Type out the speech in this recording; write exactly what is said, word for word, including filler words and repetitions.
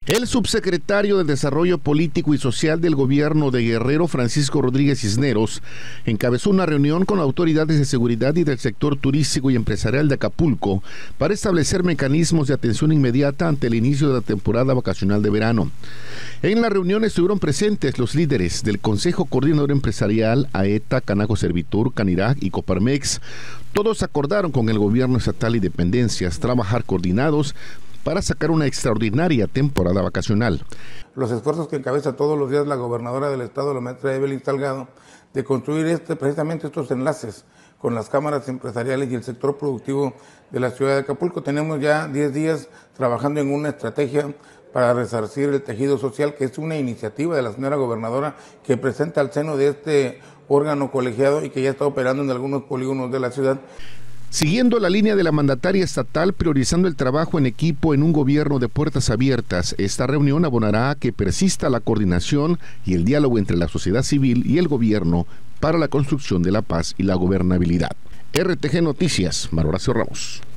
El subsecretario de Desarrollo Político y Social del Gobierno de Guerrero, Francisco Rodríguez Cisneros, encabezó una reunión con autoridades de seguridad y del sector turístico y empresarial de Acapulco para establecer mecanismos de atención inmediata ante el inicio de la temporada vacacional de verano. En la reunión estuvieron presentes los líderes del Consejo Coordinador Empresarial, AETA, Canaco Servitur, Canirac y Coparmex. Todos acordaron con el gobierno estatal y dependencias trabajar coordinados para sacar una extraordinaria temporada vacacional. Los esfuerzos que encabeza todos los días la gobernadora del estado, la maestra Evelyn Salgado, de construir este, precisamente estos enlaces con las cámaras empresariales y el sector productivo de la ciudad de Acapulco. Tenemos ya diez días trabajando en una estrategia para resarcir el tejido social, que es una iniciativa de la señora gobernadora que presenta al seno de este órgano colegiado y que ya está operando en algunos polígonos de la ciudad. Siguiendo la línea de la mandataria estatal, priorizando el trabajo en equipo en un gobierno de puertas abiertas, esta reunión abonará a que persista la coordinación y el diálogo entre la sociedad civil y el gobierno para la construcción de la paz y la gobernabilidad. R T G Noticias, Mario Horacio Ramos.